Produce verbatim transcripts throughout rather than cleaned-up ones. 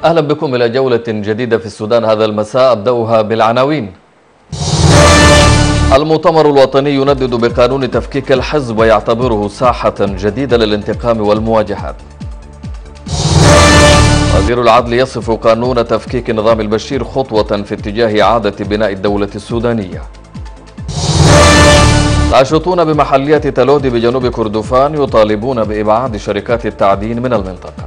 أهلا بكم إلى جولة جديدة في السودان هذا المساء، أبدأها بالعناوين. المؤتمر الوطني يندد بقانون تفكيك الحزب ويعتبره ساحة جديدة للانتقام والمواجهات. وزير العدل يصف قانون تفكيك نظام البشير خطوة في اتجاه إعادة بناء الدولة السودانية. ناشطون بمحلية تلودي بجنوب كردفان يطالبون بإبعاد شركات التعدين من المنطقة.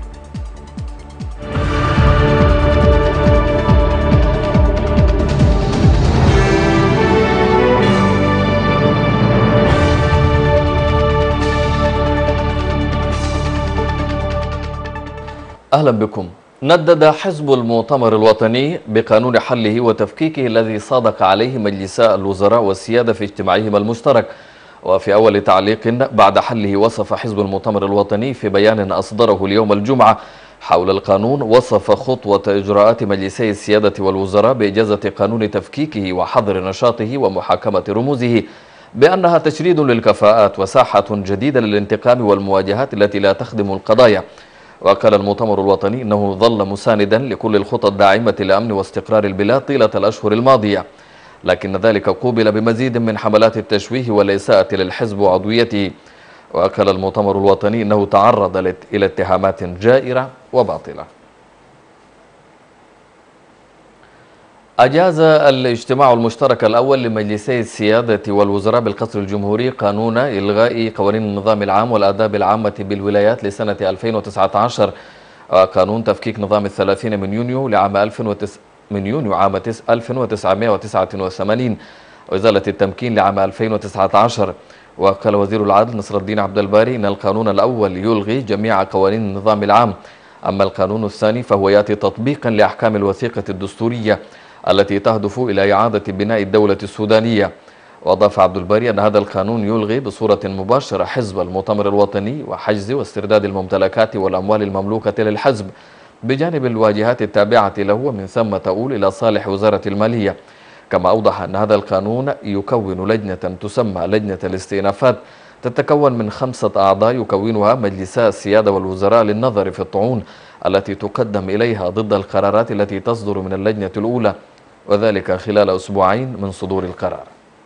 أهلا بكم. ندد حزب المؤتمر الوطني بقانون حله وتفكيكه الذي صادق عليه مجلسا الوزراء والسيادة في اجتماعهما المشترك. وفي أول تعليق بعد حله وصف حزب المؤتمر الوطني في بيان أصدره اليوم الجمعة حول القانون، وصف خطوة إجراءات مجلسي السيادة والوزراء بإجازة قانون تفكيكه وحظر نشاطه ومحاكمة رموزه بأنها تشريد للكفاءات وساحة جديدة للانتقام والمواجهات التي لا تخدم القضايا. وقال المؤتمر الوطني إنه ظل مساندا لكل الخطط الداعمة لأمن واستقرار البلاد طيلة الأشهر الماضية، لكن ذلك قوبل بمزيد من حملات التشويه والإساءة للحزب وعضويته. وقال المؤتمر الوطني إنه تعرض إلى اتهامات جائرة وباطلة. أجاز الاجتماع المشترك الأول لمجلسي السيادة والوزراء بالقصر الجمهوري قانون إلغاء قوانين النظام العام والآداب العامة بالولايات لسنة ألفين وتسعة عشر، وقانون تفكيك نظام الثلاثين من يونيو لعام ألف من يونيو عام ألف وتسعمائة وتسعة وثمانين، وإزالة التمكين لعام ألفين وتسعة عشر. وقال وزير العدل نصر الدين عبد الباري إن القانون الأول يلغي جميع قوانين النظام العام، أما القانون الثاني فهو يأتي تطبيقا لأحكام الوثيقة الدستورية التي تهدف إلى إعادة بناء الدولة السودانية. وأضاف عبد الباري أن هذا القانون يلغي بصورة مباشرة حزب المؤتمر الوطني وحجز واسترداد الممتلكات والأموال المملوكة للحزب بجانب الواجهات التابعة له، ومن ثم تؤول إلى صالح وزارة المالية. كما أوضح أن هذا القانون يكون لجنة تسمى لجنة الاستئنافات تتكون من خمسة أعضاء يكونها مجلسا السيادة والوزراء للنظر في الطعون التي تقدم إليها ضد القرارات التي تصدر من اللجنة الأولى، وذلك خلال أسبوعين من صدور القرار.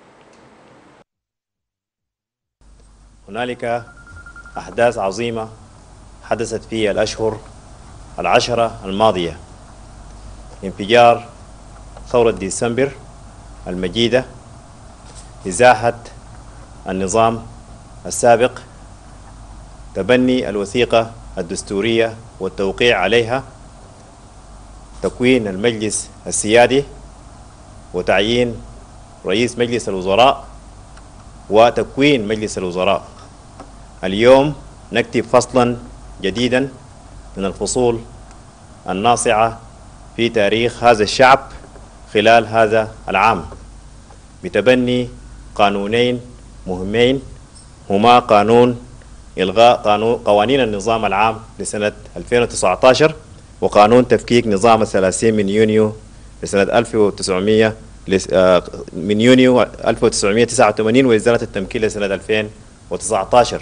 هنالك أحداث عظيمة حدثت في الأشهر العشرة الماضية: انفجار ثورة ديسمبر المجيدة، إزاحة النظام السابق، تبني الوثيقة الدستورية والتوقيع عليها، تكوين المجلس السيادي وتعيين رئيس مجلس الوزراء وتكوين مجلس الوزراء. اليوم نكتب فصلا جديدا من الفصول الناصعة في تاريخ هذا الشعب خلال هذا العام بتبني قانونين مهمين، هما قانون إلغاء قانون قوانين النظام العام لسنة ألفين وتسعة عشر وقانون تفكيك نظام الثلاثين من يونيو لسنة ألف وتسعمائة من يونيو ألف وتسعمائة وتسعة وثمانين وإزالة التمكين لسنة ألفين وتسعة عشر.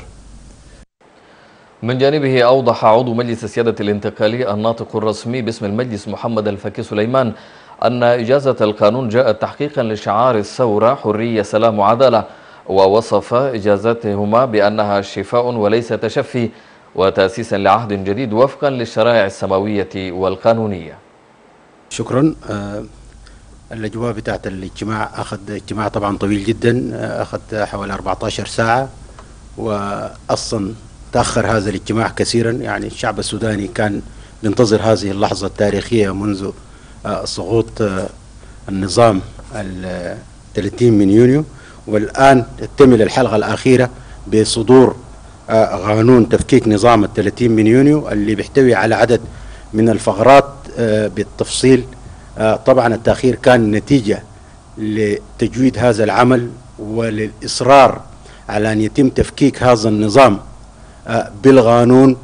من جانبه أوضح عضو مجلس السيادة الانتقالي الناطق الرسمي باسم المجلس محمد الفكي سليمان أن إجازة القانون جاءت تحقيقا لشعار الثورة حرية سلام وعدالة، ووصف إجازتهما بأنها شفاء وليس تشفي وتأسيسا لعهد جديد وفقا للشرائع السماوية والقانونية. شكرا. الأجواء بتاعت الاجتماع أخذ اجتماع طبعا طويل جدا، أخذ حوالي أربعة عشر ساعة، وأصلا تأخر هذا الاجتماع كثيرا. يعني الشعب السوداني كان ينتظر هذه اللحظة التاريخية منذ سقوط النظام الثلاثين من يونيو، والآن تكتمل الحلقة الأخيرة بصدور قانون تفكيك نظام الثلاثين من يونيو اللي بيحتوي على عدد من الفقرات بالتفصيل. طبعا التأخير كان نتيجة لتجويد هذا العمل وللإصرار على أن يتم تفكيك هذا النظام بالقانون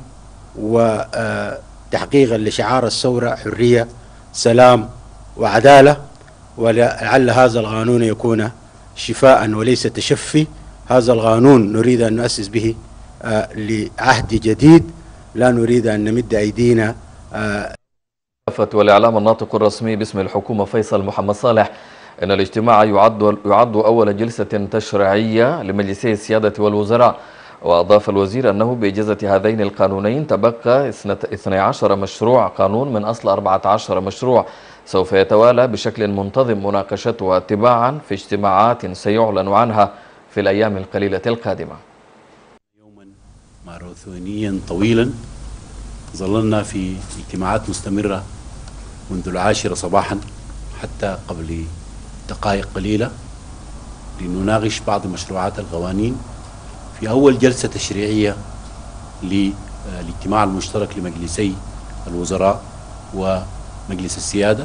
وتحقيقا لشعار الثورة حرية سلام وعدالة، ولعل هذا القانون يكون شفاء وليس تشفي. هذا القانون نريد أن نؤسس به لعهد جديد، لا نريد أن نمد أيدينا والإعلام الناطق الرسمي باسم الحكومة فيصل محمد صالح إن الاجتماع يعد يعد أول جلسة تشريعية لمجلسي السيادة والوزراء. وأضاف الوزير أنه بإجازة هذين القانونين تبقى اثني عشر مشروع قانون من أصل أربعة عشر مشروع سوف يتوالى بشكل منتظم مناقشتها تباعا في اجتماعات سيعلن عنها في الأيام القليلة القادمة. يوما ماراثونيا طويلا ظللنا في اجتماعات مستمرة منذ العاشرة صباحا حتى قبل دقائق قليلة لنناقش بعض مشروعات القوانين في أول جلسة تشريعية للاجتماع المشترك لمجلسي الوزراء ومجلس السيادة.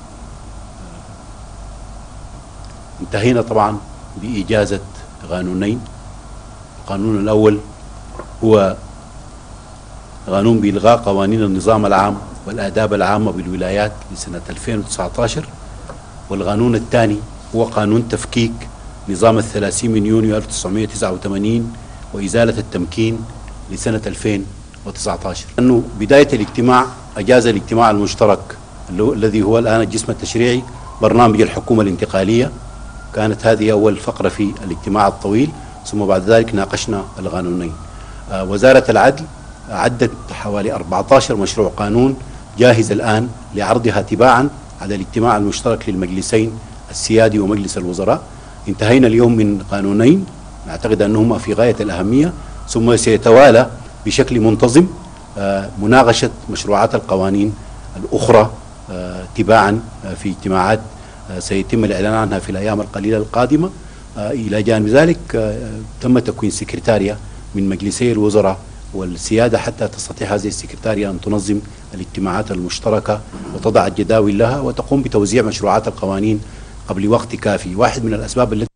انتهينا طبعا بإجازة قانونين. القانون الأول هو قانون بإلغاء قوانين النظام العام والآداب العامة بالولايات لسنة ألفين وتسعة عشر، والقانون الثاني هو قانون تفكيك نظام الثلاثين من يونيو ألف وتسعمائة وتسعة وثمانين وإزالة التمكين لسنة ألفين وتسعة عشر. أنه بداية الاجتماع أجاز الاجتماع المشترك الذي هو الآن الجسم التشريعي برنامج الحكومة الانتقالية. كانت هذه أول فقرة في الاجتماع الطويل، ثم بعد ذلك ناقشنا القانونين. آه وزارة العدل عدت حوالي أربعة عشر مشروع قانون جاهز الآن لعرضها تباعا على الاجتماع المشترك للمجلسين السيادي ومجلس الوزراء. انتهينا اليوم من قانونين نعتقد أنهما في غاية الأهمية، ثم سيتوالى بشكل منتظم آه مناقشة مشروعات القوانين الأخرى آه تباعا آه في اجتماعات آه سيتم الإعلان عنها في الأيام القليلة القادمة. آه إلى جانب ذلك آه تم تكوين سكرتارية من مجلسي الوزراء والسيادة حتى تستطيع هذه السكرتارية أن تنظم الاجتماعات المشتركة وتضع الجداول لها وتقوم بتوزيع مشروعات القوانين قبل وقت كافي. واحد من الأسباب التي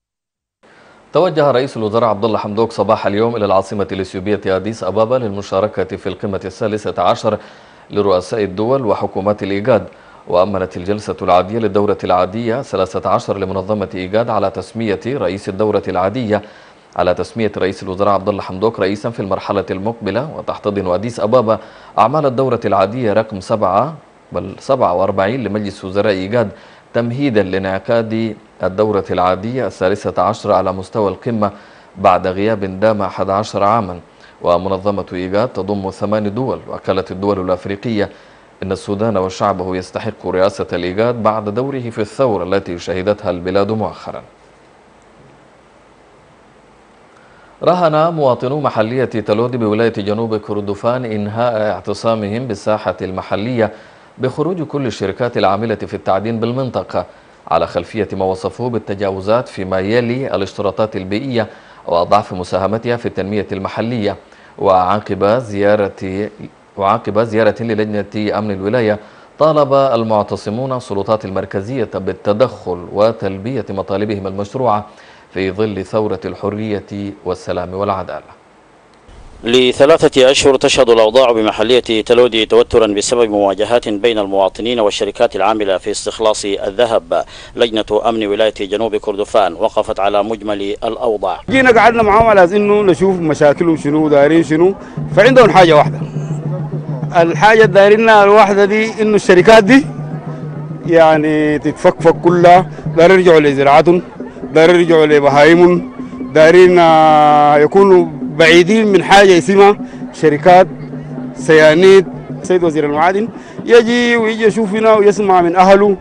توجه رئيس الوزراء عبد الله حمدوك صباح اليوم إلى العاصمة الإثيوبية أديس أبابا للمشاركة في القمة الثالثة عشر لرؤساء الدول وحكومات الإيجاد. وأمنت الجلسة العادية للدورة العادية ثلاثة عشر لمنظمة إيجاد على تسمية رئيس الدورة العادية على تسمية رئيس الوزراء عبد الله حمدوك رئيسا في المرحلة المقبلة. وتحتضن أديس أبابا أعمال الدورة العادية رقم سبعة بل سبعة وأربعين لمجلس وزراء إيجاد تمهيدا لانعقاد الدورة العادية الثالثة عشر على مستوى القمة بعد غياب دام أحد عشر عاما. ومنظمة إيجاد تضم ثمان دول، وقالت الدول الأفريقية إن السودان وشعبه يستحق رئاسة الإيجاد بعد دوره في الثورة التي شهدتها البلاد مؤخرا. رهن مواطنو محلية تلودي بولاية جنوب كردفان إنهاء اعتصامهم بالساحة المحلية بخروج كل الشركات العاملة في التعدين بالمنطقة على خلفية ما وصفوه بالتجاوزات فيما يلي الاشتراطات البيئية وضعف مساهمتها في التنمية المحلية. وعقب زيارة وعقب زيارة للجنة أمن الولاية طالب المعتصمون السلطات المركزية بالتدخل وتلبية مطالبهم المشروعة في ظل ثورة الحرية والسلام والعدالة. لثلاثة أشهر تشهد الأوضاع بمحلية تلودي توترا بسبب مواجهات بين المواطنين والشركات العاملة في استخلاص الذهب. لجنة أمن ولاية جنوب كردفان وقفت على مجمل الأوضاع. جينا قعدنا معهم على إنه نشوف مشاكلهم شنو دايرين شنو، فعندهم حاجة واحدة. الحاجة دايرينها الواحدة دي إنه الشركات دي يعني تتفكفك كلها، دايرين يرجعوا لزراعتهم، دايرين يرجعوا لبهايمهم، دايرين يكونوا بعيدين من حاجة اسمها شركات سيانيد. سيد وزير المعادن يجي ويجي يشوفنا ويسمع من أهله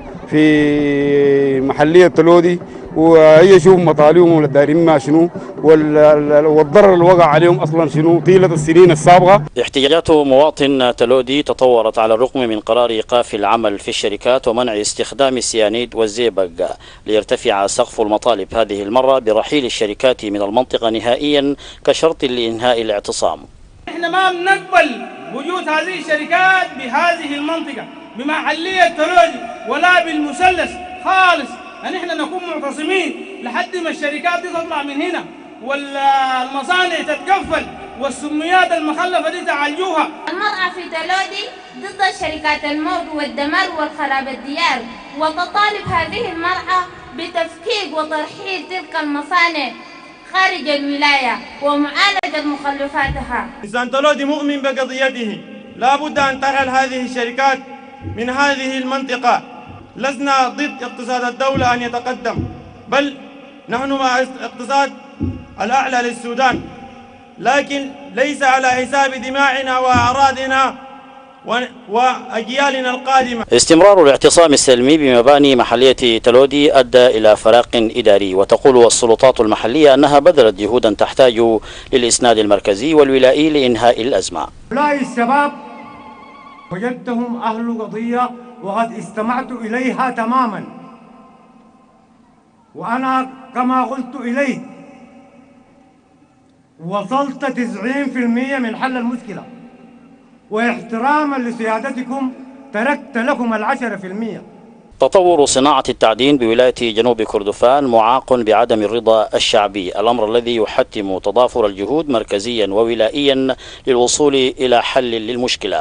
في محلية تلودي ويشوف مطالبهم ولا دايرين ما شنو والضرر اللي وقع عليهم أصلا شنو طيلة السنين السابقة. احتجاجات مواطن تلودي تطورت على الرغم من قرار إيقاف العمل في الشركات ومنع استخدام السيانيد والزئبق ليرتفع سقف المطالب هذه المرة برحيل الشركات من المنطقة نهائيا كشرط لإنهاء الاعتصام. احنا ما بنقبل وجود هذه الشركات بهذه المنطقة بمحلية تلودي ولا بالمثلث خالص. يعني احنا نكون معتصمين لحد ما الشركات دي تطلع من هنا والمصانع تتقفل والسميات المخلفة دي تعالجوها. المرأة في تلودي ضد شركات الموت والدمار والخراب الديار، وتطالب هذه المرأة بتفكيك وترحيل تلك المصانع خارج الولاية ومعالجة مخلفاتها. إنسان تلودي مؤمن بقضيته لا بد أن ترحل هذه الشركات من هذه المنطقة لسنا ضد اقتصاد الدولة أن يتقدم، بل نحن مع اقتصاد الأعلى للسودان، لكن ليس على حساب دماءنا وأعراضنا وأجيالنا القادمة. استمرار الاعتصام السلمي بمباني محلية تلودي أدى إلى فراق إداري، وتقول السلطات المحلية أنها بذلت جهودا تحتاج للإسناد المركزي والولائي لإنهاء الأزمة. هؤلاء الشباب وجدتهم أهل قضية وقد استمعت إليها تماما، وأنا كما قلت إليك وصلت تسعين بالمئة من حل المشكلة، واحتراما لسيادتكم تركت لكم العشرة في المئة. تطور صناعة التعدين بولاية جنوب كردفان معاق بعدم الرضا الشعبي، الأمر الذي يحتم تضافر الجهود مركزيا وولائيا للوصول إلى حل للمشكلة.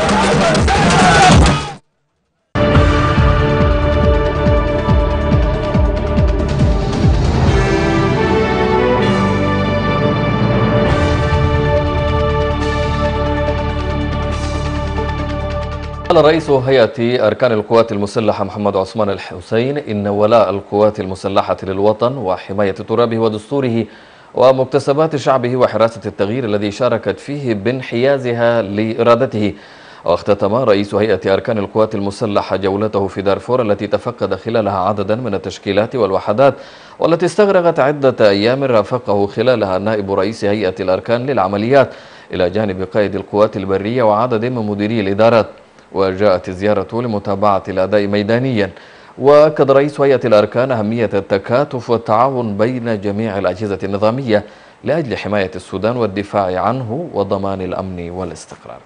قال رئيس هيئة أركان القوات المسلحة محمد عثمان الحسين إن ولاء القوات المسلحة للوطن وحماية ترابه ودستوره ومكتسبات شعبه وحراسة التغيير الذي شاركت فيه بانحيازها لإرادته. واختتم رئيس هيئة أركان القوات المسلحة جولته في دارفور التي تفقد خلالها عددا من التشكيلات والوحدات، والتي استغرقت عدة أيام رافقه خلالها نائب رئيس هيئة الأركان للعمليات إلى جانب قائد القوات البرية وعدد من مديري الإدارات. وجاءت الزيارة لمتابعة الأداء ميدانيا. وأكد رئيس هيئة الأركان أهمية التكاتف والتعاون بين جميع الأجهزة النظامية لأجل حماية السودان والدفاع عنه وضمان الأمن والاستقرار.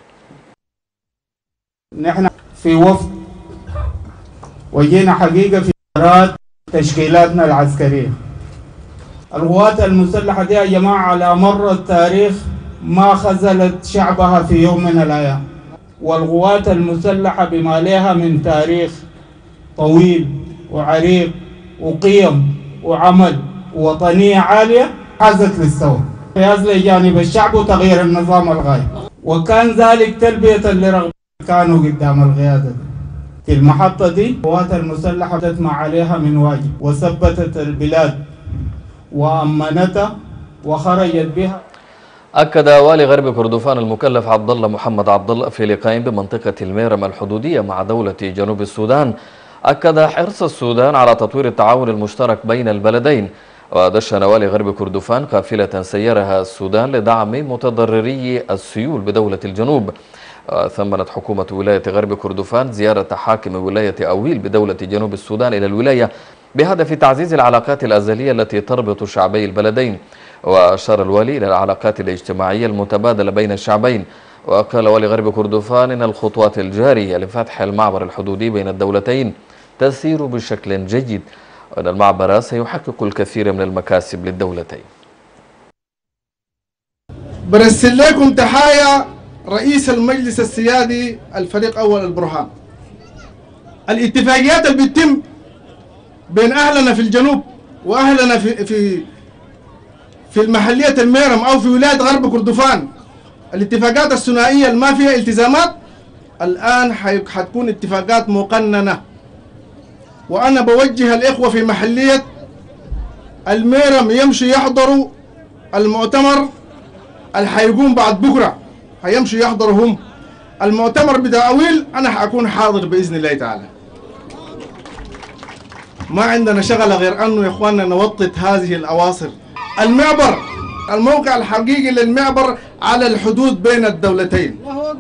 نحن في وفد وجينا حقيقة في إدارات تشكيلاتنا العسكرية. القوات المسلحة دي يا جماعة على مر التاريخ ما خذلت شعبها في يوم من الأيام، والقوات المسلحة بما لها من تاريخ طويل وعريق وقيم وعمل ووطنية عالية حازت للثورة، حياز لجانب الشعب وتغيير النظام الغايب، وكان ذلك تلبية لرغبة كانوا قدام القيادة. في المحطة دي القوات المسلحة تتمع عليها من واجب وثبتت البلاد وأمنتها وخرجت بها. أكد والي غرب كردفان المكلف عبد الله محمد عبد الله في لقاء بمنطقة الميرم الحدودية مع دولة جنوب السودان أكد حرص السودان على تطوير التعاون المشترك بين البلدين. ودشن والي غرب كردفان قافلة سيرها السودان لدعم متضرري السيول بدولة الجنوب. ثمنت حكومة ولاية غرب كردفان زيارة حاكم ولاية أويل بدولة جنوب السودان إلى الولاية بهدف تعزيز العلاقات الأزلية التي تربط شعبي البلدين. وأشار الوالي إلى العلاقات الاجتماعية المتبادلة بين الشعبين. وقال والي غرب كردفان إن الخطوات الجارية لفتح المعبر الحدودي بين الدولتين تسير بشكل جيد، وأن المعبر سيحقق الكثير من المكاسب للدولتين. برسل لكم تحايا رئيس المجلس السيادي الفريق أول البرهان. الاتفاقيات اللي بتتم بين أهلنا في الجنوب وأهلنا في في في المحلية الميرم أو في ولاية غرب كردفان، الاتفاقات الثنائية اللي ما فيها التزامات الآن حتكون اتفاقات مقننة. وأنا بوجه الإخوة في محلية الميرم يمشوا يحضروا المؤتمر اللي حيقوم بعد بكرة، حيمشوا يحضروا هم المؤتمر بتاع أويل. أنا حأكون حاضر بإذن الله تعالى. ما عندنا شغلة غير أنه يا إخواننا نوطد هذه الأواصر. المعبر الموقع الحقيقي للمعبر على الحدود بين الدولتين،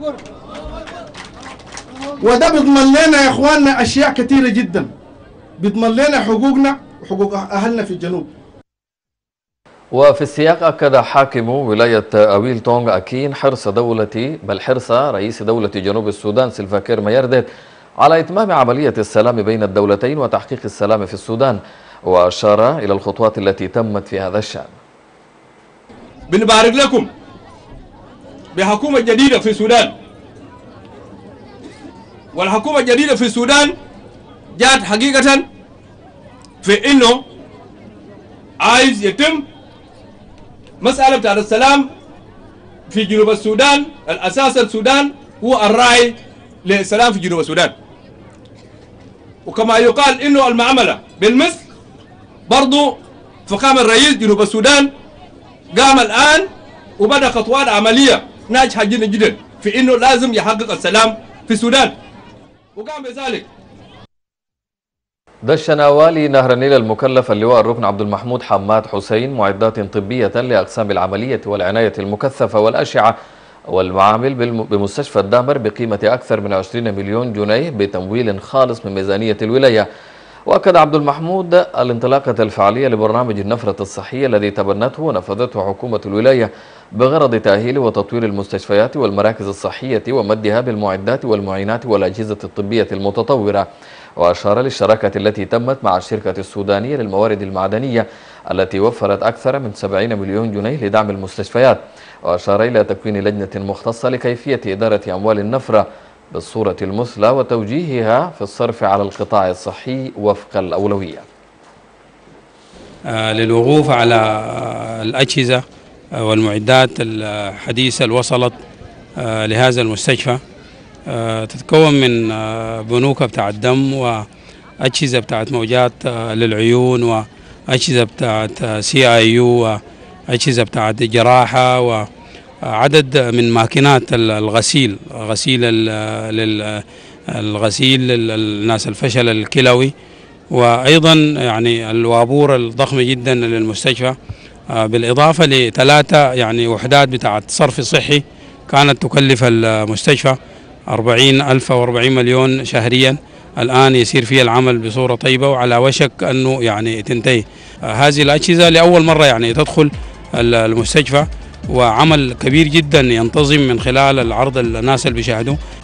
وده بيضمن لنا يا إخواننا أشياء كثيرة جدا، بيضمن لنا حقوقنا وحقوق أهلنا في الجنوب. وفي السياق أكد حاكم ولاية أويل تونغ أكين حرص دولة بل حرص رئيس دولة جنوب السودان سيلفا كير مايرديت على إتمام عملية السلام بين الدولتين وتحقيق السلام في السودان. وأشار إلى الخطوات التي تمت في هذا الشأن. بنبارك لكم بحكومة جديدة في السودان، والحكومة الجديدة في السودان جاءت حقيقة في إنه عايز يتم مسألة بتاعت السلام في جنوب السودان. الأساس السودان هو الراعي للسلام في جنوب السودان، وكما يقال إنه المعاملة بالمثل برضو فخامة الرئيس جنوب السودان قام الآن وبدأ خطوات عملية ناجحة جدا جدا في إنه لازم يحقق السلام في السودان وقام بذلك. دشن والي نهر النيل المكلف اللواء الركن عبد المحمود حماد حسين معدات طبية لأقسام العملية والعناية المكثفة والأشعة والمعامل بمستشفى الدامر بقيمة أكثر من عشرين مليون جنيه بتمويل خالص من ميزانية الولاية. وأكد عبد المحمود الانطلاقة الفعلية لبرنامج النفرة الصحية الذي تبنته ونفذته حكومة الولاية بغرض تأهيل وتطوير المستشفيات والمراكز الصحية ومدها بالمعدات والمعينات والأجهزة الطبية المتطورة. وأشار للشراكة التي تمت مع الشركة السودانية للموارد المعدنية التي وفرت أكثر من سبعين مليون جنيه لدعم المستشفيات. وأشار إلى تكوين لجنة مختصة لكيفية إدارة أموال النفرة بالصورة المثلى وتوجيهها في الصرف على القطاع الصحي وفق الأولوية. للوقوف على الأجهزة والمعدات الحديثة اللي وصلت لهذا المستشفى، تتكون من بنوك بتاعت دم وأجهزة بتاعت موجات للعيون وأجهزة بتاعت سي آي يو وأجهزة بتاعت جراحة وعدد من ماكينات الغسيل غسيل الغسيل للناس الفشل الكلوي، وأيضا يعني الوابور الضخم جدا للمستشفى، بالإضافة لثلاثة يعني وحدات بتاعت صرف صحي كانت تكلف المستشفى أربعين ألف أو أربعين مليون شهريا. الآن يسير فيها العمل بصورة طيبة وعلى وشك أنه يعني تنتهي. هذه الأجهزة لأول مرة يعني تدخل المستشفى، وعمل كبير جدا ينتظم من خلال العرض الناس اللي بيشاهدوه